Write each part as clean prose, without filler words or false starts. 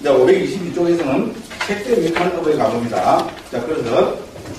이제 522쪽에서는 색계 유익한법에 가봅니다. 자, 그래서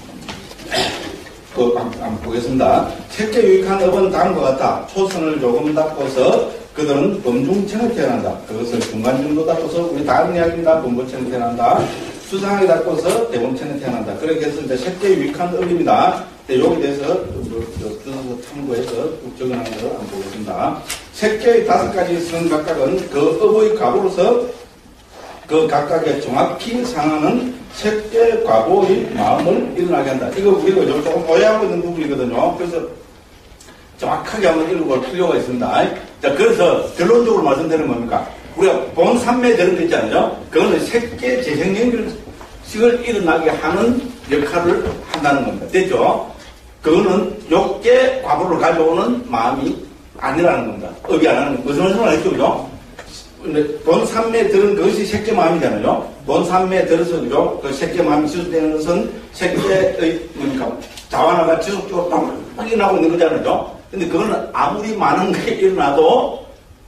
한번 보겠습니다. 색계 유익한 업은 다음과 같다. 초선을 조금 닦고서 그들은 범중천에 태어난다. 그것을 중간 정도 닦고서 우리 다음 이야기입니다. 범보천에 태어난다. 수상하게 닦고서 대범천에 태어난다. 그렇게 해서 이제 색계 유익한 업입니다. 여기에 대해서 참고해서 쭉 적어놓은 것을 한번 보겠습니다. 색계의 5가지 선 각각은 그 업의 과보로서 그 각각에 정확히 상하는 색계 과보의 마음을 일어나게 한다. 이거 우리가 조금 오해하고 있는 부분이거든요. 그래서 정확하게 한번 읽어볼 필요가 있습니다. 자, 그래서 결론적으로 말씀드리면 뭡니까? 우리가 본 삼매 되는 거 있잖아요. 그거는 색계 재생 연결식을 일어나게 하는 역할을 한다는 겁니다. 됐죠? 그거는 욕계 과보를 가져오는 마음이 아니라는 겁니다. 업이 안 하는 거. 무슨 말씀을 하겠죠? 그죠? 본 삼매 들은 그것이 색계 마음이잖아요. 본 삼매 들어서 그죠? 그 색계 마음이 지속되는 것은 색계의 뭡니까? 자완화가 지속적으로 막 일어나고 있는 거잖아요. 근데 그거는 아무리 많은 게 일어나도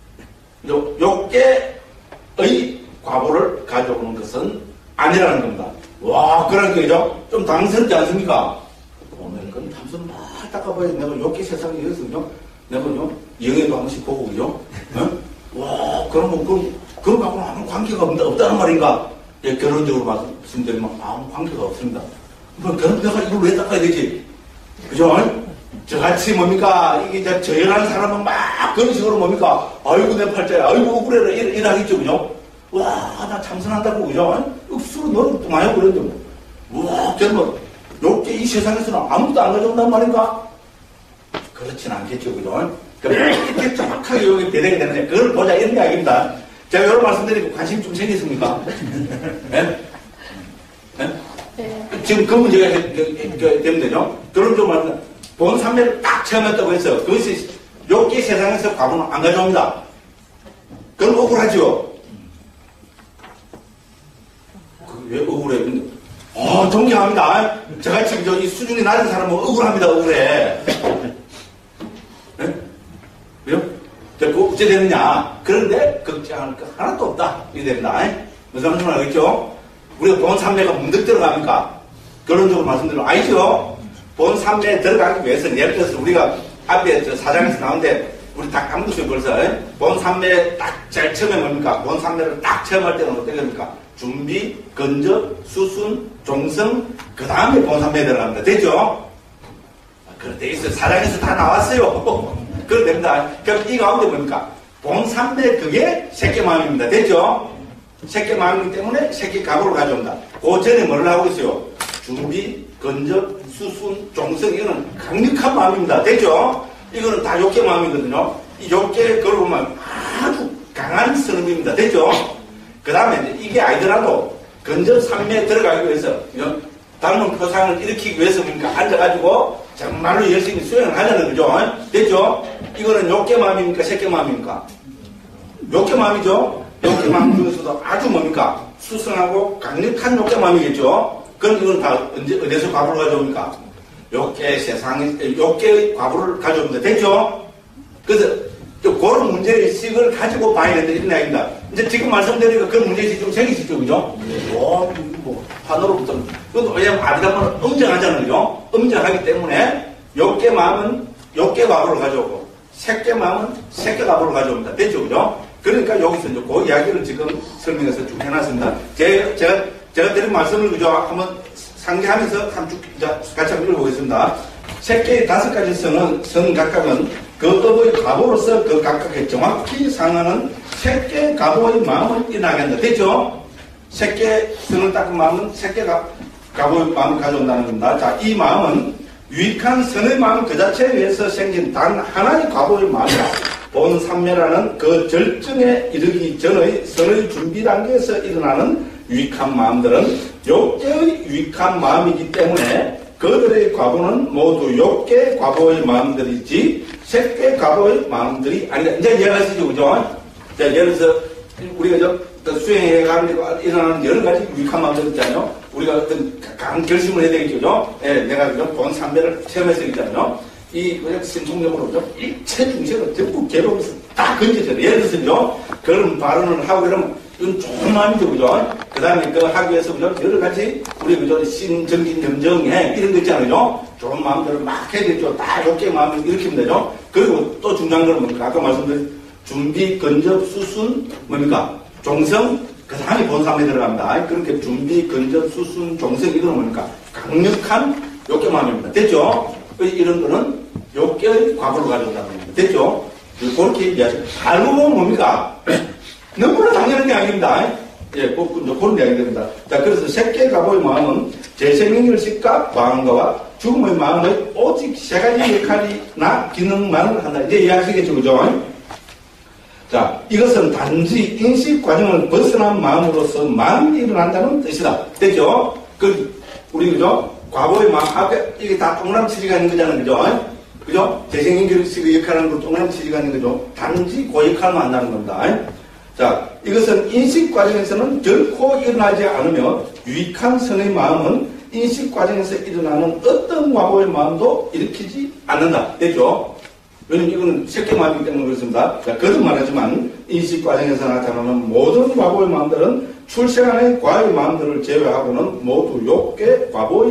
욕계의 과보를 가져오는 것은 아니라는 겁니다. 와, 그러니까 그죠? 좀 당스럽지 않습니까? 오늘 그건 담선 막 닦아봐야 내가 욕계 세상에 있었거든요. 내가 요 영예도 한 번씩 보고 그죠? 어? 와, 그러면 그런 거하고는 아무 관계가 없다는 말인가? 예, 결론적으로 말씀드리면 아무 관계가 없습니다. 그럼 내가 이걸 왜 닦아야 되지? 그죠? 저같이 뭡니까? 이게 저열한 사람은 막 그런 식으로 뭡니까? 아이고, 내 팔자야. 아이고, 억울해라. 이러겠죠, 그죠? 와, 나 참선한다고, 그죠? 억수로 노력도 많이 하고 그랬는데, 와, 저는 욕계 이 세상에서는 아무도 안 가져온단 말인가? 그렇진 않겠죠, 그죠? 이렇게 정확하게 여기 배대가 되는데, 그걸 보자, 이런 이야기입니다. 제가 이런 말씀드리고 관심 좀 생겼습니까? 네? 네? 네. 지금 그 문제가 되면 되죠? 그럼 좀 말씀, 본 삼매를 딱 체험했다고 해서 그것이 욕계 세상에서 과보는 안 가져옵니다. 그럼 억울하죠? 왜 억울해? 존경합니다. 저같이 이 수준이 낮은 사람은 억울합니다, 억울해. 네? 왜요? 어째 되느냐? 그런데 걱정할 거 하나도 없다. 이게 됩니다. 무슨 말씀을 하겠죠? 우리가 본 삼매가 문득 들어갑니까? 결론적으로 말씀드리면, 아니죠? 본 삼매에 들어가기 위해서는 예를 들어서 우리가 앞에 사장에서 나오는데 우리 다 까먹었어요 벌써. 본 삼매 딱 제일 처음에 뭡니까? 본 삼매를 딱 체험할 때는 어떻게 됩니까? 준비, 건적, 수순, 종성, 그 다음에 본 삼매에 들어갑니다. 됐죠? 그런데 있어요. 사장에서 다 나왔어요. 그렇게 됩니다. 그럼 이 가운데 뭡니까? 본 삼매 그게 색계 마음입니다. 됐죠? 색계 마음이기 때문에 색계 각오를 가져온다. 그 전에 뭘 하고 있어요? 준비, 건적, 수순, 종성, 이거는 강력한 마음입니다. 됐죠? 이거는 다 욕계 마음이거든요. 이 욕계 걸어 보면 아주 강한 선음입니다. 됐죠? 그 다음에 이게 아니더라도 건적 삼매에 들어가기 위해서 닮은 표상을 일으키기 위해서 그러니까 앉아가지고 정말로 열심히 수행을 하려는 거죠. 됐죠? 이거는 욕계 마음입니까? 색계 마음입니까? 욕계 마음이죠? 욕계 마음 중에서도 아주 뭡니까? 수승하고 강력한 욕계 마음이겠죠? 그럼 이건 다 어디서 과부를 가져옵니까? 욕계 세상에, 욕계의 과부를 가져옵니다. 됐죠? 그래서 그런 문제의식을 가지고 봐야 된다. 이런 이야기입니다. 이제 지금 말씀드리니까 그런 문제의식이 좀 생기시죠? 그죠? 판으로부터는. 왜냐면 아비담은 엄정하잖아요. 그죠? 엄정하기 때문에 욕계 마음은 욕계 과부를 가져오고 색계 마음은 색계 과부를 가져옵니다. 됐죠? 그죠? 그러니까 여기서 이제 그 이야기를 지금 설명해서 쭉 해놨습니다. 제가 드린 말씀을 그죠? 한번 상기하면서 같이 한번 읽어보겠습니다. 색계의 5가지 선 각각은 그 업의 과보로서 그 각각에 정확히 상하는 색계 과보의 마음을 일어나게 한다. 됐죠? 색계 선을 닦은 마음은 색계 과보의 마음을 가져온다는 겁니다. 자, 이 마음은 유익한 선의 마음 그 자체에 의해서 생긴 단 하나의 과보의 마음이다. 본 삼매라는 그 절정에 이르기 전의 선의 준비 단계에서 일어나는 유익한 마음들은 욕계의 유익한 마음이기 때문에 그들의 과보는 모두 욕계 과보의 마음들이지 색계 과보의 마음들이 아니다. 이제 이해하시죠? 그죠? 자, 예를 들어서 우리가 수행해 가면 일어나는 여러 가지 유익한 마음들 있잖아요. 우리가 어떤 강한 결심을 해야 되겠죠? 그죠? 예, 내가 본 삼매를 체험해서 있잖아요. 이 신통력으로 일체 중생을 전부 괴로워서 다 건져져요. 예를 들어서 그런 발언을 하고 이러면 이건 좋은 마음이죠, 그죠? 그 다음에 그 하기 위해서, 그죠? 여러 가지, 우리, 그죠? 신정진, 염정해, 이런 거 있잖아요, 그죠? 좋은 마음대로 막 해야 되죠. 다 좋게 마음을 일으키면 되죠? 그리고 또 중요한 거는 뭡니까? 아까 말씀드린 준비, 근접, 수순, 뭡니까? 종성, 그 다음에 본사에 들어갑니다. 그렇게 준비, 근접, 수순, 종성, 이거는 뭡니까? 강력한 욕계 마음입니다. 됐죠? 이런 거는 욕계의 과거로 가져온다는 겁니다. 됐죠? 그렇게 얘기하죠. 알고 보면 뭡니까? 너무나 당연한 이야기입니다. 예, 그런 이야기입니다. 자, 그래서 색계 과거의 마음은 재생행일식과 과언가와 죽음의 마음의 오직 세 가지 역할이나 기능만을 한다. 이제 이해하시겠죠, 그죠? 자, 이것은 단지 인식 과정을 벗어난 마음으로서 마음이 일어난다는 뜻이다. 됐죠? 우리, 그죠? 과거의 마음, 아까 이게 다 동그라미 치리가 있는 거잖아요, 그죠? 그죠? 재생행일식의 역할하는 거 동그라미 치리가 있는 거죠? 단지 그 역할만 한다는 겁니다. 자, 이것은 인식 과정에서는 결코 일어나지 않으며 유익한 선의 마음은 인식 과정에서 일어나는 어떤 과거의 마음도 일으키지 않는다. 됐죠? 왜냐면 이거는 색계 마음이기 때문에 그렇습니다. 자, 거듭 말하지만 인식 과정에서 나타나는 모든 과거의 마음들은 출생안의 과의 마음들을 제외하고는 모두 욕계 과거의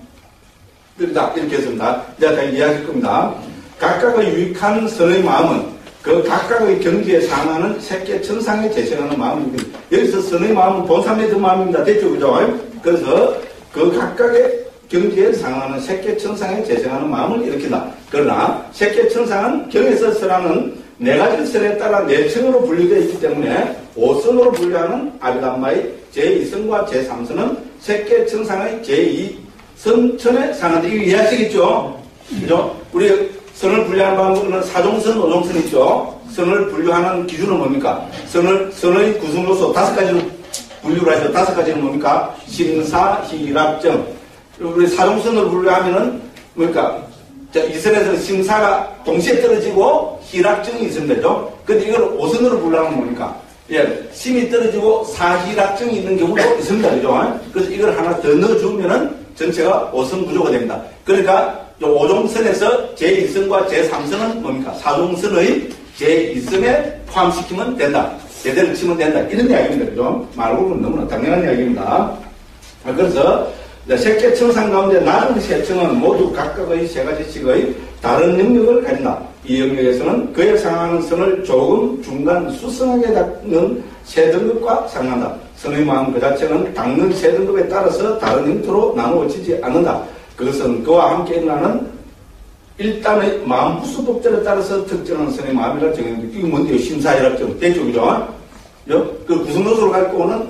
마음들이다. 이렇게 했습니다. 이제 다 이해하실 겁니다. 각각의 유익한 선의 마음은 그 각각의 경지에 상하는 색계 천상에 재생하는 마음입니다. 여기서 선의 마음은 본삼의 그 마음입니다. 됐죠? 그죠? 그래서 그 각각의 경지에 상하는 색계 천상에 재생하는 마음을 일으킨다. 그러나 색계 천상은 경에서 설하는 네 가지 선에 따라 네 층으로 분류되어 있기 때문에 5선으로 분류하는 아비담마의 제2선과 제3선은 색계 천상의 제2선천에 상한다. 이거 이해하시겠죠? 그죠? 우리 선을 분류하는 방법은 사종선, 오종선 있죠? 선을 분류하는 기준은 뭡니까? 선의 구성 요소 5가지로 분류를 하죠. 5가지는 뭡니까? 심사, 희락정. 우리 사종선을 분류하면은 뭡니까? 자, 이 선에서는 심사가 동시에 떨어지고 희락정이 있으면 되죠? 근데 이걸 5선으로 분류하면 뭡니까? 예, 심이 떨어지고 사희락정이 있는 경우도 있습니다. 그죠? 그래서 이걸 하나 더 넣어주면은 전체가 5선 구조가 됩니다. 그러니까 5종선에서 제2선과 제3선은 뭡니까? 4종선의 제2선에 포함시키면 된다. 제대로 치면 된다. 이런 이야기입니다. 그죠? 말고 보면 너무나 당연한 이야기입니다. 그래서 색계 청상 가운데 낮은 세 층은 모두 각각의 세 가지씩의 다른 영역을 가진다. 이 영역에서는 그에 상하는 선을 조금 중간 수성하게 닦는 세 등급과 상한다. 선의 마음 그 자체는 닦는 세 등급에 따라서 다른 형태로 나누어지지 않는다. 그것은 그와 함께 일어나는 일단의 마음 부수법절에 따라서 특정한 선의 마음이라 정해집니다. 이거 뭔데요? 심사희락정. 됐죠? 그죠? 그 구성요소를 갖고 오는,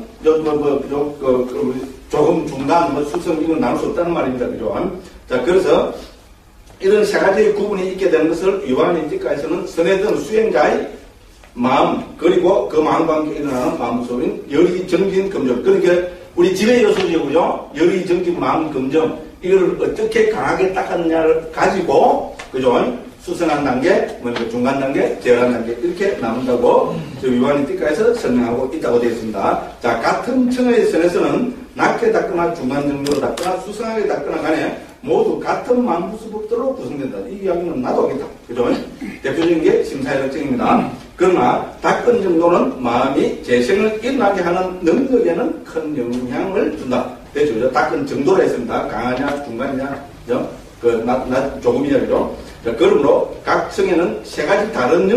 조금 중간, 수성, 이건 나눌 수 없다는 말입니다. 그죠? 자, 그래서 이런 세 가지의 구분이 있게 되는 것을 유한인지가에서는 선에 든 수행자의 마음, 그리고 그 마음과 함께 일어나는 마음 소인 열의, 정진, 검정. 그러니까 우리 지배 요소죠. 그죠? 열의, 정진, 마음, 검정. 이걸 어떻게 강하게 닦았느냐를 가지고, 그죠? 수성한 단계, 중간 단계, 제어한 단계, 이렇게 나눈다고, 유한인지가에서 설명하고 있다고 되어 있습니다. 자, 같은 층의 선에서는 낮게 닦거나 중간 정도로 닦거나 수성하게 닦거나 간에 모두 같은 마음부수법들로 구성된다. 이 이야기는 나도 하겠다. 그죠? 대표적인 게 심사희락정입니다. 그러나 닦은 정도는 마음이 재생을 일어나게 하는 능력에는 큰 영향을 준다. 됐죠? 닦은 정도로 했습니다. 강하냐, 중간이냐, 조금이냐, 그죠? 그러므로 각 성에는 세 가지 다른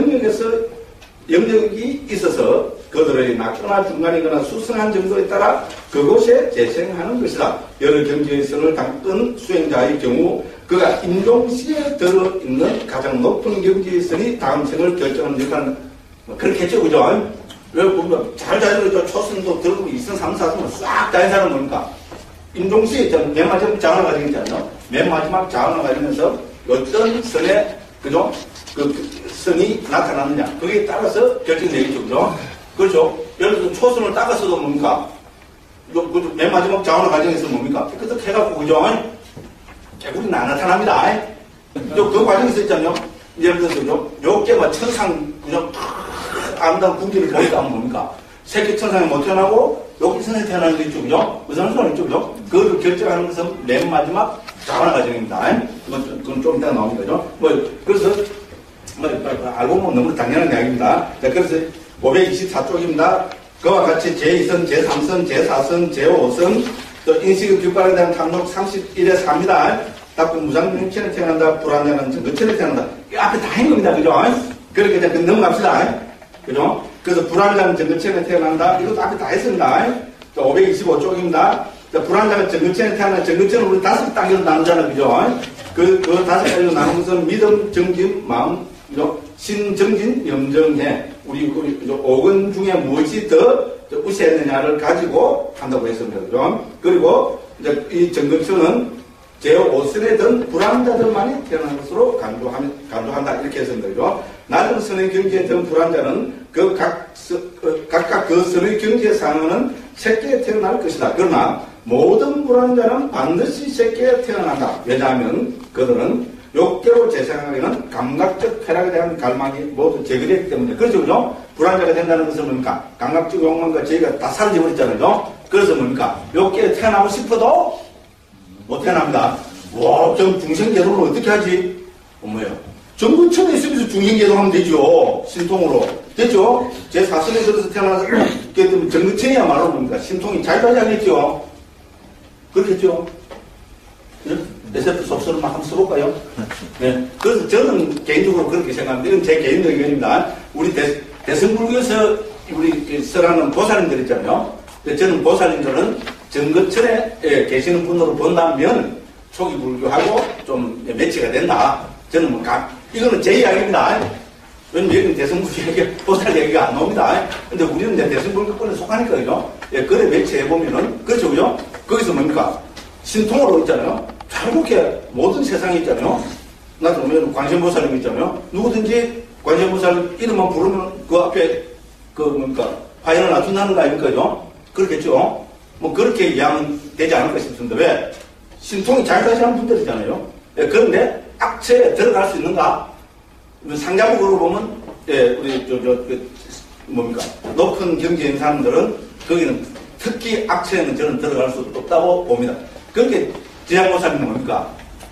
영역이 있어서 그들의 낮거나 중간이거나 수성한 정도에 따라 그곳에 재생하는 것이다. 여러 경지의 선을 닦은 수행자의 경우 그가 임종시에 들어있는 가장 높은 경지의 선이 다음 생을 결정하는 역할은 그렇게 했죠. 그죠? 왜 보면 잘 자르죠. 초선도 들고 2선, 3선, 4선 싹 다닌 사람은 뭡니까? 임종시에 있잖아요. 맨 마지막 자원화 과정이 있잖아요. 맨 마지막 자원화 과정에서 어떤 선에, 그죠? 그 선이 나타나느냐. 거기에 따라서 결정되겠죠. 그죠? 그렇죠? 예를 들어서 초선을 닦았어도 뭡니까? 맨 마지막 자원화 과정에서 뭡니까? 깨끗하게 해갖고, 그죠? 개구리는 안 나타납니다. 그 과정에서 있잖아요. 예를 들어서, 그죠? 요게가 천상, 그죠? 아름다운 궁지를 보니까 하면 뭡니까? 새끼 천상에 못 태어나고, 여기 선에 태어나는 게 있죠. 그죠? 의사는 소리 있죠. 그죠? 그걸 결정하는 것은 맨 마지막 자원화 과정입니다. 그건 좀 이따가 나옵니다. 그죠? 그래서, 알고 보면 너무 당연한 이야기입니다. 자, 그래서 524쪽입니다. 그와 같이 제2선, 제3선, 제4선, 제5선, 또 인식의 뒷발에 대한 탐록 31에 4입니다. 닭군 무장명체에 태어난다, 불안자는 증거체에 태어난다. 이 앞에 다 한 겁니다. 그죠? 그렇게 이제 넘어갑시다. 그죠? 그래서 불안자는 증거체에 태어난다. 이것도 앞에 다 했습니다. 525쪽입니다. 불안자가 증거체에 태어난 증거체는 우리 5단계로 나누잖아요. 그죠? 그 5가지로 나눈 것은 믿음, 정진, 마음, 신정진, 염정해. 우리 5근 중에 무엇이 더 우세했느냐를 가지고 한다고 했습니다. 그죠? 그리고 이제 이 정근처는 제5선에 든 불안자들만이 태어난 것으로 강조한다. 이렇게 했습니다. 그죠? 낮은 선의 경지에 든 불안자는 각각 그 선의 경지에 상하는 새끼에 태어날 것이다. 그러나 모든 불안자는 반드시 새끼에 태어난다. 왜냐하면 그들은 욕계로 재생하기는 감각적 쾌락에 대한 갈망이 모두 제거되기 때문에. 그렇죠, 그죠? 불안자가 된다는 것은 뭡니까? 감각적 욕망과 제의가 다 사라져버렸잖아요. 그래서 뭡니까? 욕계에 태어나고 싶어도 못 태어납니다. 와, 좀 중생계도를 어떻게 하지? 뭐예요? 정근천에 있으면서 중생계도하면 되죠. 신통으로. 됐죠? 제 사선에 들어서 태어나서, 정근천이야말로 뭡니까? 신통이 잘 가지 않겠죠? 그렇겠죠? 네? SF 속설을 막 한번 써볼까요? 네. 그래서 저는 개인적으로 그렇게 생각합니다. 이건 제 개인 의견입니다. 우리 대승불교에서 우리 설하는 보살님들 있잖아요. 저는 보살님들은 정거천에 계시는 분으로 본다면 초기 불교하고 좀 매치가 된다. 저는 뭐 이거는 제 이야기입니다. 왜냐면 여기는 대승불교에게 보살 얘기가 안 나옵니다. 근데 우리는 이제 대승불교권에 속하니까요. 그래 매치해보면은, 그렇죠, 그죠? 거기서 뭡니까? 신통으로 있잖아요. 잘그렇게 모든 세상에 있잖아요. 나도 보면 관세음보살님 있잖아요. 누구든지 관세음보살 이름만 부르면 그 앞에 화연을 놔둔다는 거 아닙니까? 그죠? 그렇겠죠? 뭐 그렇게 이해하면 되지 않을까 싶습니다. 왜? 신통이 잘 가시는 분들이잖아요. 그런데 악체에 들어갈 수 있는가? 상자국으로 보면 우리 뭡니까? 높은 경지에 있는 사람들은 거기는 특히 악체에는 저는 들어갈 수 없다고 봅니다. 그렇게 지향보살님은 뭡니까?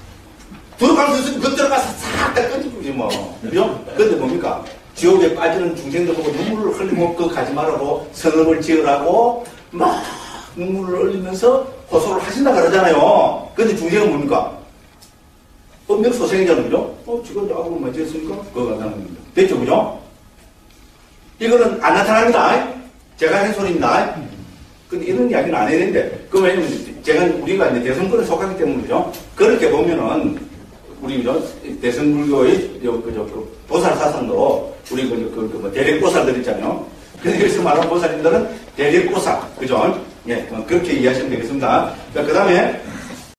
들어갈 수 있으면 그 들어가서 싹 다 끄집고지 뭐. 그죠? 근데 뭡니까? 지옥에 빠지는 중생들 보고 눈물을 흘리고 그거 가지 말라고 선업을 지으라고 막 눈물을 흘리면서 호소를 하신다 그러잖아요. 근데 중생은 뭡니까? 엄명소생이잖아요. 그죠? 지금 악으로 맞지했으니까 그거 나타나는 겁니다. 됐죠? 그죠? 이거는 안 나타납니다. 제가 한 소리입니다. 근데 이런 이야기는 안 해야 되는데, 그 왜냐면 우리가 이제 대승불에 속하기 때문이죠. 그렇게 보면은, 우리, 대승불교의, 보살 사상도, 우리, 대력보살들 있잖아요. 근데 여기서 말하는 보살님들은 대력보살, 그죠? 예, 그렇게 이해하시면 되겠습니다. 그 다음에,